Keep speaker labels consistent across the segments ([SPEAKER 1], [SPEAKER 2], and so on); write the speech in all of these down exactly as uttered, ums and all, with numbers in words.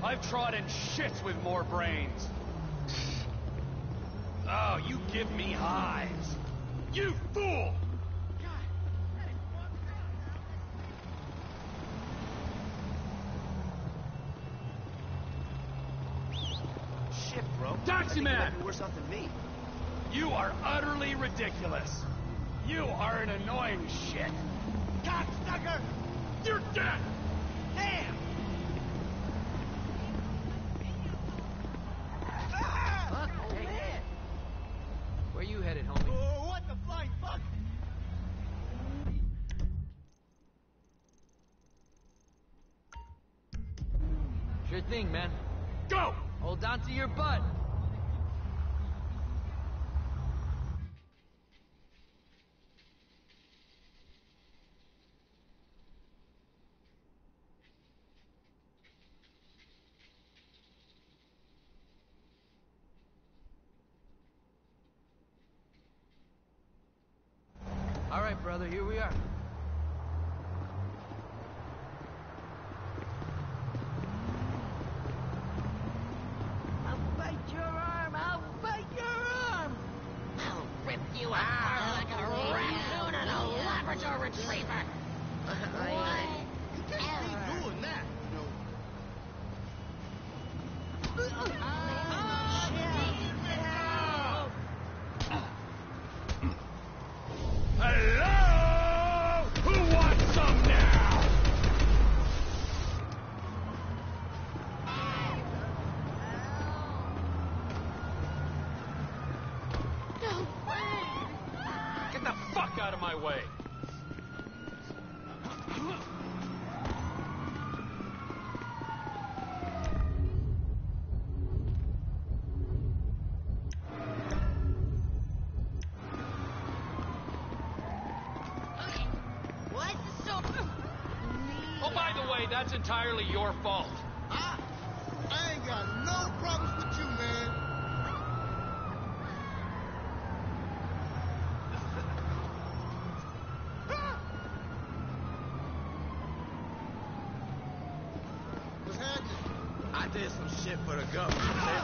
[SPEAKER 1] I've trodden shits with more brains. Oh, you give me hives. You fool!
[SPEAKER 2] Shit, bro.
[SPEAKER 1] Taxi man!
[SPEAKER 2] Be worse off than me.
[SPEAKER 1] You are utterly ridiculous. You are an annoying shit.
[SPEAKER 2] Cocksucker!
[SPEAKER 1] You're dead!
[SPEAKER 2] Damn!
[SPEAKER 3] Fuck,
[SPEAKER 2] Oh,
[SPEAKER 3] hey.
[SPEAKER 2] man!
[SPEAKER 3] Where you headed, homie?
[SPEAKER 2] Oh, what the flying fuck?
[SPEAKER 3] Sure thing, man.
[SPEAKER 1] Go!
[SPEAKER 3] Hold on to your butt. All right, brother, here we are.
[SPEAKER 4] I'll bite your arm! I'll bite your arm! I'll rip you apart like a raccoon and a Labrador retriever! What?
[SPEAKER 2] You can't be doing that, you know.
[SPEAKER 1] Hello? Who wants some now?
[SPEAKER 4] No way!
[SPEAKER 1] Get the fuck out of my way!
[SPEAKER 4] What? So...
[SPEAKER 1] Oh, by the way, that's entirely your fault.
[SPEAKER 2] I, I ain't got no problems with you, man. What's happening?
[SPEAKER 5] I did some shit for the government, man.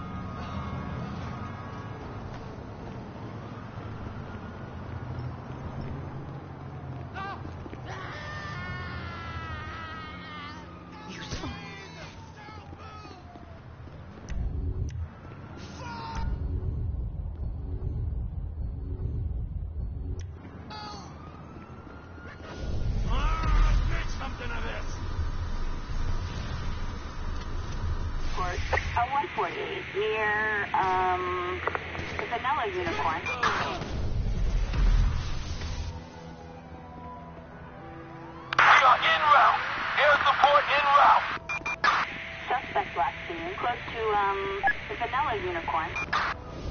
[SPEAKER 4] You son...
[SPEAKER 1] Ah, make something of this.
[SPEAKER 6] Court, uh, one forty, near, um, the vanilla unicorn.
[SPEAKER 7] We are en route. Air support en route.
[SPEAKER 6] Suspect last seen close to, um, the vanilla unicorn.